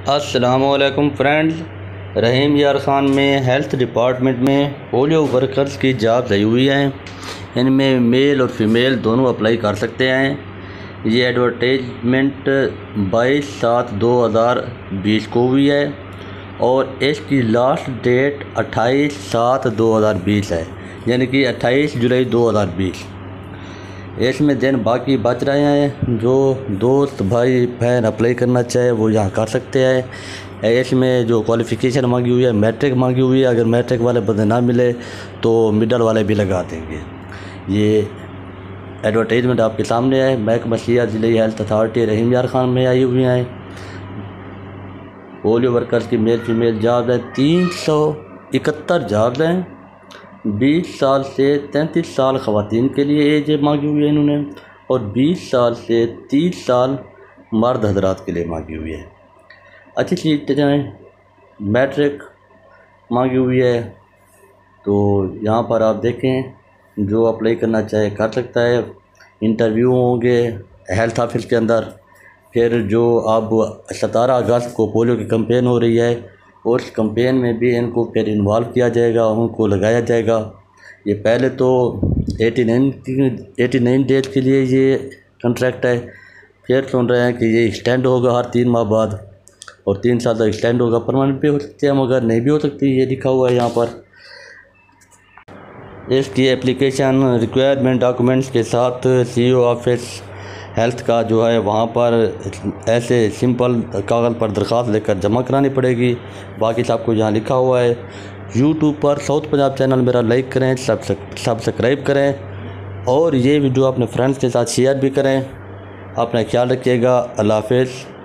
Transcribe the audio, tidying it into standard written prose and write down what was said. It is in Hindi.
अस्सलामुअलैकुम फ्रेंड्स, रहीम यार खान में हेल्थ डिपार्टमेंट में पोलियो वर्कर्स की जॉब आई हुई है। इनमें मेल और फीमेल दोनों अप्लाई कर सकते हैं। ये एडवर्टाइजमेंट 22/7/2020 को हुई है और इसकी लास्ट डेट 28/7/2020 है, यानी कि 28 जुलाई 2020। इसमें दिन बाकी बच रहे हैं। जो दोस्त भाई बहन अप्लाई करना चाहे वो यहाँ कर सकते हैं। इसमें जो क्वालिफ़िकेशन मांगी हुई है मैट्रिक मांगी हुई है। अगर मैट्रिक वाले बंदे ना मिले तो मिडल वाले भी लगा देंगे। ये एडवर्टाइजमेंट आपके सामने है। महकमा सियाहत ज़िले हेल्थ अथॉरिटी रहीम यार खान में आई हुई हैं। पोलियो वर्कर्स की मेल फीमेल जॉब है। 371 जॉब हैं। 20 साल से 33 साल ख़वातीन के लिए एज मांगी हुई है इन्होंने, और 20 साल से 30 साल मर्द हजरात के लिए मांगी हुई है। अच्छी चीज़ जाएँ, मैट्रिक मांगी हुई है। तो यहाँ पर आप देखें, जो अप्लाई करना चाहे कर सकता है। इंटरव्यू होंगे हेल्थ ऑफिस के अंदर। फिर जो अब 17 अगस्त को पोलियो की कैंपेन हो रही है, उस कैंपेन में भी इनको फिर इन्वॉल्व किया जाएगा, उनको लगाया जाएगा। ये पहले तो 89 डेज के लिए ये कॉन्ट्रैक्ट है। फिर सुन रहे हैं कि ये एक्सटेंड होगा हर 3 माह बाद, और 3 साल तक एक्सटेंड होगा। परमानेंट भी हो सकती है मगर नहीं भी हो सकती, ये लिखा हुआ है यहाँ पर। इसकी एप्लीकेशन रिक्वायरमेंट डॉक्यूमेंट्स के साथ CO ऑफिस हेल्थ का जो है वहाँ पर ऐसे सिंपल कागज़ पर दरख्वास्त लेकर जमा करानी पड़ेगी। बाकी सब कुछ यहाँ लिखा हुआ है। यूट्यूब पर साउथ पंजाब चैनल मेरा लाइक करें, सब्सक्राइब करें, और ये वीडियो अपने फ्रेंड्स के साथ शेयर भी करें। अपना ख्याल रखिएगा। अल्लाह हाफ़िज़।